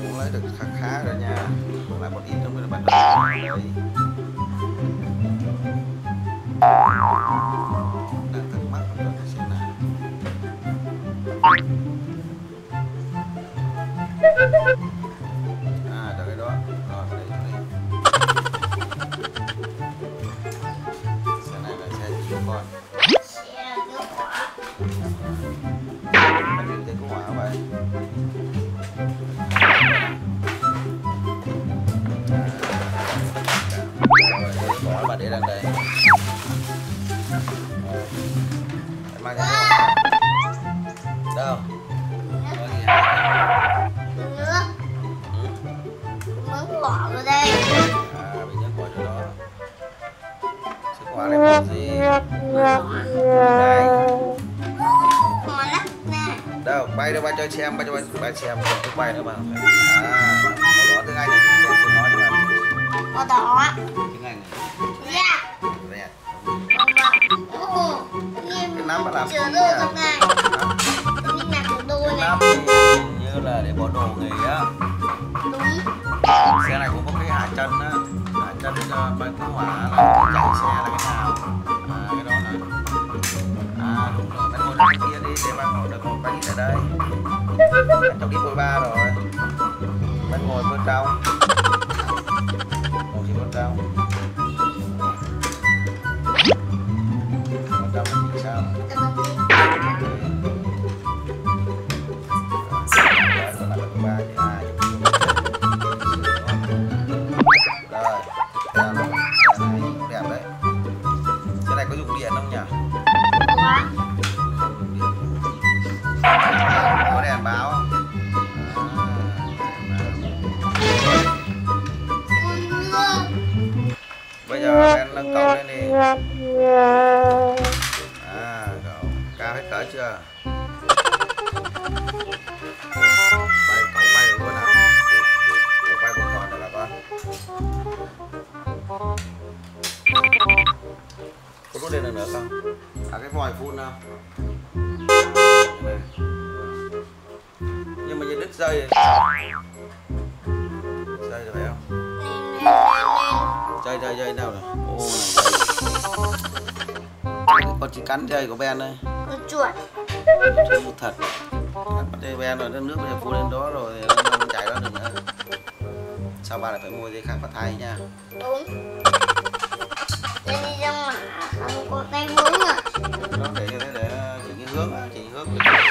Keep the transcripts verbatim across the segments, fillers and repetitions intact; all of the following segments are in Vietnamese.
cũng lấy được khá khá rồi nha, lại một ít trong cái bản đồ đấy. Đang thắc mắc rồi để xem nào. À được cái đó, rồi đây đây. Xe này là xe gì con? Xe cứu hỏa. Bánh điện cứu hỏa vậy. Bỏ bà để đằng đây. Em mang cái hỏa. Đâu? Có gì hả? Nước. Mướn bỏ vào đây. À, bị nhấn bỏ chỗ đó. Sức khỏe này có gì? Đây. Mà lắc nè. Đâu, bay đâu, bay cho xem, bay cho bay, bay xem, không bay nữa mà. À, màu đỏ tiếng Anh này, tôi nói cho bạn. Màu đỏ. Tiếng Anh này. Dạ. Red. Ồ, Cái nắp nó làm chứa gì đồ nhỉ? trong này. Cái nắp đồ Cái này. nắp thì như là để bỏ đồ nghề á. Đúng. Xe này cũng có cái hạ chân á, hạ chân uh, bay cứu hỏa là chạy xe là cái nào? À, cái đó là. À đúng rồi, bạn ngồi bên kia đi, để bạn ngồi được ngồi bánh ở đây. Bạn trong cái bôi ba rồi. Bạn ngồi bên trong. Ngồi chỉ bên trong. Bên trong thì sao? Có dùng điện không nhỉ? Có đèn báo không? À, bây giờ em nâng cậu lên đi. À, cậu cao hết cỡ chưa? Bay, cậu bay được luôn hả? Cậu bay một con được là con. Có đốt lên được nữa không? À cái vòi phun nào. Nhưng mà như đứt dây rồi. Dây rồi phải không? Dây dây dây nào rồi? Ô này dây. Con chỉ cắn dây của Ben đây. Con chuột. Chuột thật. Cắn dây Ben rồi, nước bây giờ phun lên đó rồi nó không chảy ra được nữa. Sao ba lại phải mua dây khác và thay nha? Đúng. Đây đi ra ngoài không có tay hướng à. Nó để như thế để chỉ cái hướng á, chỉ hướng.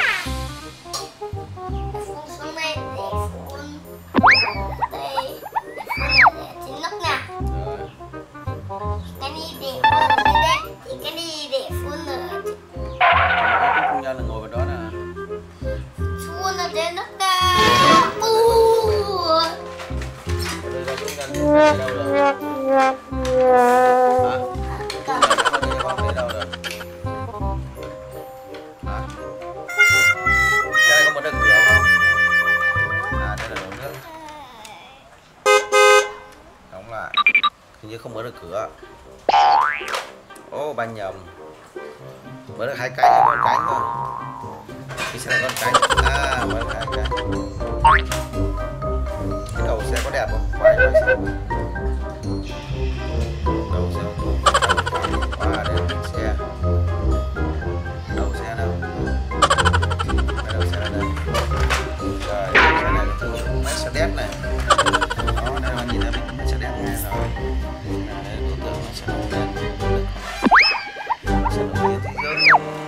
Phun xuống đây để phun. Đây để phun để trên nước nè. Rồi. Cái đi để phun trên đây thì cái đi để phun ở. Công nhân là ngồi bên đó nè. Phun ở trên nước nè. Bù. Đây là công nhân đi đâu rồi? Hả? Con đi đâu rồi? Hả? Cái này có một đợt cửa không? À đây là đổ nước. Đóng lại. Hình như không mở được cửa. Ô oh, ba nhầm. Mở được hai cánh, con cánh thôi. Cái xe này con cánh. À mở được hai cánh. Cái đầu xe có đẹp không? Quay quay xem. Đầu xe ô tô. À đây là xe. Đầu xe đâu? Cái đầu xe là đây. Rồi, xe này là thương Mercedes này. Đó, đây là nhìn thấy Mercedes này rồi. Đây là đối tượng Mercedes. Xe nổi tiếng thế giới.